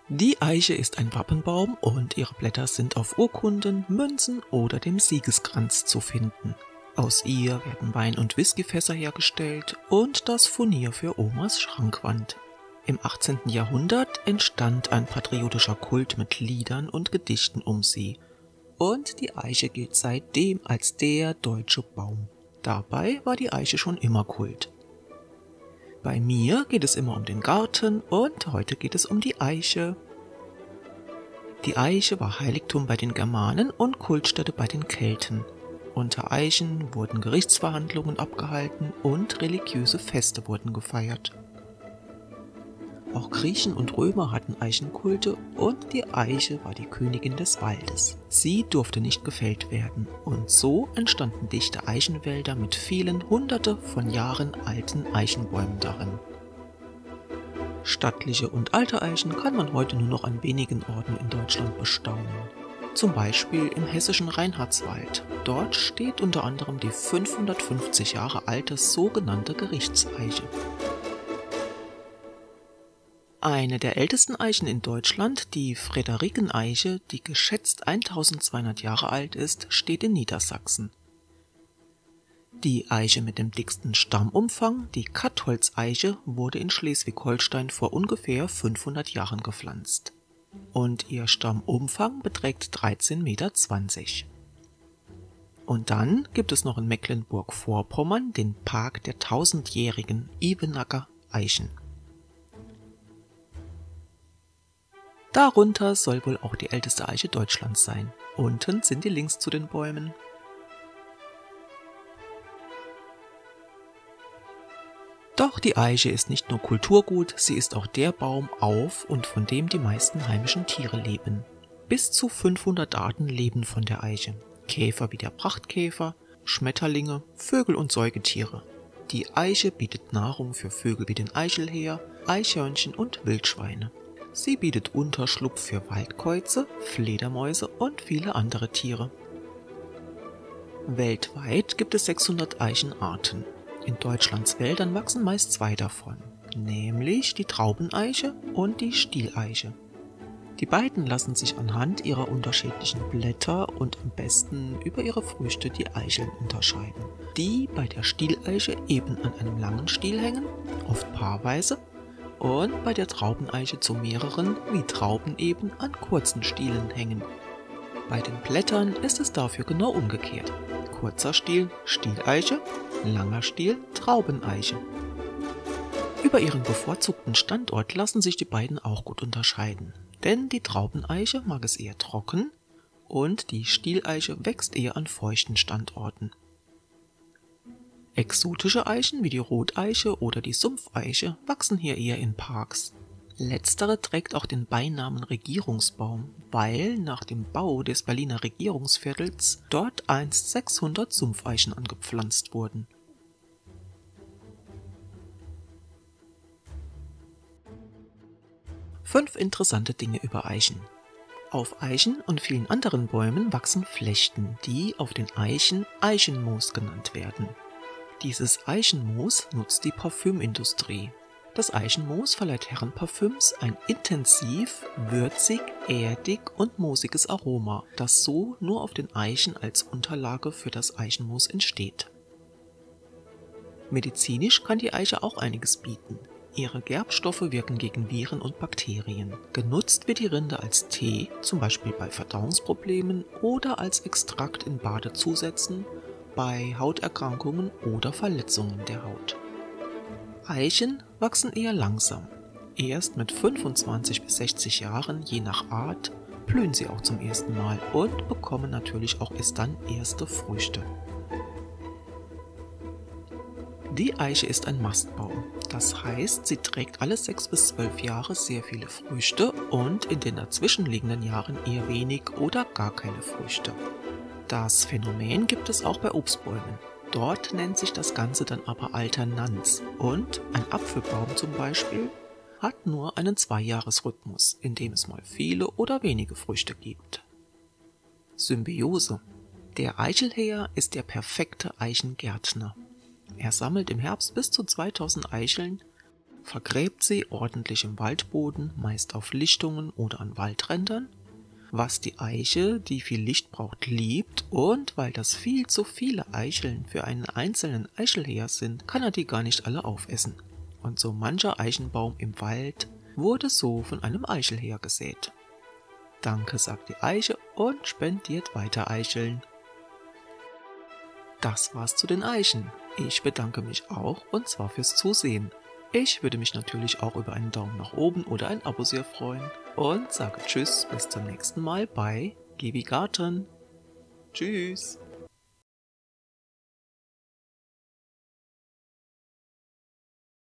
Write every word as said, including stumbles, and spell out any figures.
Die Eiche ist ein Wappenbaum und ihre Blätter sind auf Urkunden, Münzen oder dem Siegeskranz zu finden. Aus ihr werden Wein- und Whiskyfässer hergestellt und das Furnier für Omas Schrankwand. Im achtzehnten Jahrhundert entstand ein patriotischer Kult mit Liedern und Gedichten um sie. Und die Eiche gilt seitdem als der deutsche Baum. Dabei war die Eiche schon immer Kult. Bei mir geht es immer um den Garten und heute geht es um die Eiche. Die Eiche war Heiligtum bei den Germanen und Kultstätte bei den Kelten. Unter Eichen wurden Gerichtsverhandlungen abgehalten und religiöse Feste wurden gefeiert. Auch Griechen und Römer hatten Eichenkulte und die Eiche war die Königin des Waldes. Sie durfte nicht gefällt werden und so entstanden dichte Eichenwälder mit vielen hunderte von Jahren alten Eichenbäumen darin. Stattliche und alte Eichen kann man heute nur noch an wenigen Orten in Deutschland bestaunen. Zum Beispiel im hessischen Reinhardswald. Dort steht unter anderem die fünfhundertfünfzig Jahre alte sogenannte Gerichtseiche. Eine der ältesten Eichen in Deutschland, die Friederiken-Eiche, die geschätzt eintausendzweihundert Jahre alt ist, steht in Niedersachsen. Die Eiche mit dem dicksten Stammumfang, die Kattholz-Eiche, wurde in Schleswig-Holstein vor ungefähr fünfhundert Jahren gepflanzt. Und ihr Stammumfang beträgt dreizehn Meter zwanzig. Und dann gibt es noch in Mecklenburg-Vorpommern den Park der tausendjährigen Ivenacker Eichen. Darunter soll wohl auch die älteste Eiche Deutschlands sein. Unten sind die Links zu den Bäumen. Doch die Eiche ist nicht nur Kulturgut, sie ist auch der Baum, auf und von dem die meisten heimischen Tiere leben. Bis zu fünfhundert Arten leben von der Eiche. Käfer wie der Prachtkäfer, Schmetterlinge, Vögel und Säugetiere. Die Eiche bietet Nahrung für Vögel wie den Eichelhäher, Eichhörnchen und Wildschweine. Sie bietet Unterschlupf für Waldkäuze, Fledermäuse und viele andere Tiere. Weltweit gibt es sechshundert Eichenarten. In Deutschlands Wäldern wachsen meist zwei davon, nämlich die Traubeneiche und die Stieleiche. Die beiden lassen sich anhand ihrer unterschiedlichen Blätter und am besten über ihre Früchte die Eicheln unterscheiden, die bei der Stieleiche eben an einem langen Stiel hängen, oft paarweise, und bei der Traubeneiche zu mehreren, wie Trauben eben, an kurzen Stielen hängen. Bei den Blättern ist es dafür genau umgekehrt. Kurzer Stiel Stieleiche, langer Stiel Traubeneiche. Über ihren bevorzugten Standort lassen sich die beiden auch gut unterscheiden, denn die Traubeneiche mag es eher trocken und die Stieleiche wächst eher an feuchten Standorten. Exotische Eichen wie die Roteiche oder die Sumpfeiche wachsen hier eher in Parks. Letztere trägt auch den Beinamen Regierungsbaum, weil nach dem Bau des Berliner Regierungsviertels dort einst sechshundert Sumpfeichen angepflanzt wurden. Fünf interessante Dinge über Eichen. Auf Eichen und vielen anderen Bäumen wachsen Flechten, die auf den Eichen Eichenmoos genannt werden. Dieses Eichenmoos nutzt die Parfümindustrie. Das Eichenmoos verleiht Herrenparfüms ein intensiv, würzig, erdig und moosiges Aroma, das so nur auf den Eichen als Unterlage für das Eichenmoos entsteht. Medizinisch kann die Eiche auch einiges bieten. Ihre Gerbstoffe wirken gegen Viren und Bakterien. Genutzt wird die Rinde als Tee, zum Beispiel bei Verdauungsproblemen oder als Extrakt in Badezusätzen, bei Hauterkrankungen oder Verletzungen der Haut. Eichen wachsen eher langsam. Erst mit fünfundzwanzig bis sechzig Jahren, je nach Art, blühen sie auch zum ersten Mal und bekommen natürlich auch erst dann erste Früchte. Die Eiche ist ein Mastbaum, das heißt, sie trägt alle sechs bis zwölf Jahre sehr viele Früchte und in den dazwischenliegenden Jahren eher wenig oder gar keine Früchte. Das Phänomen gibt es auch bei Obstbäumen. Dort nennt sich das Ganze dann aber Alternanz und ein Apfelbaum zum Beispiel hat nur einen Zweijahresrhythmus, in dem es mal viele oder wenige Früchte gibt. Symbiose. Der Eichelhäher ist der perfekte Eichengärtner. Er sammelt im Herbst bis zu zweitausend Eicheln, vergräbt sie ordentlich im Waldboden, meist auf Lichtungen oder an Waldrändern, was die Eiche, die viel Licht braucht, liebt, und weil das viel zu viele Eicheln für einen einzelnen Eichelheer sind, kann er die gar nicht alle aufessen. Und so mancher Eichenbaum im Wald wurde so von einem Eichelheer gesät. Danke, sagt die Eiche und spendiert weiter Eicheln. Das war's zu den Eichen. Ich bedanke mich auch, und zwar fürs Zusehen. Ich würde mich natürlich auch über einen Daumen nach oben oder ein Abo sehr freuen und sage Tschüss, bis zum nächsten Mal bei Gibi Garten. Tschüss!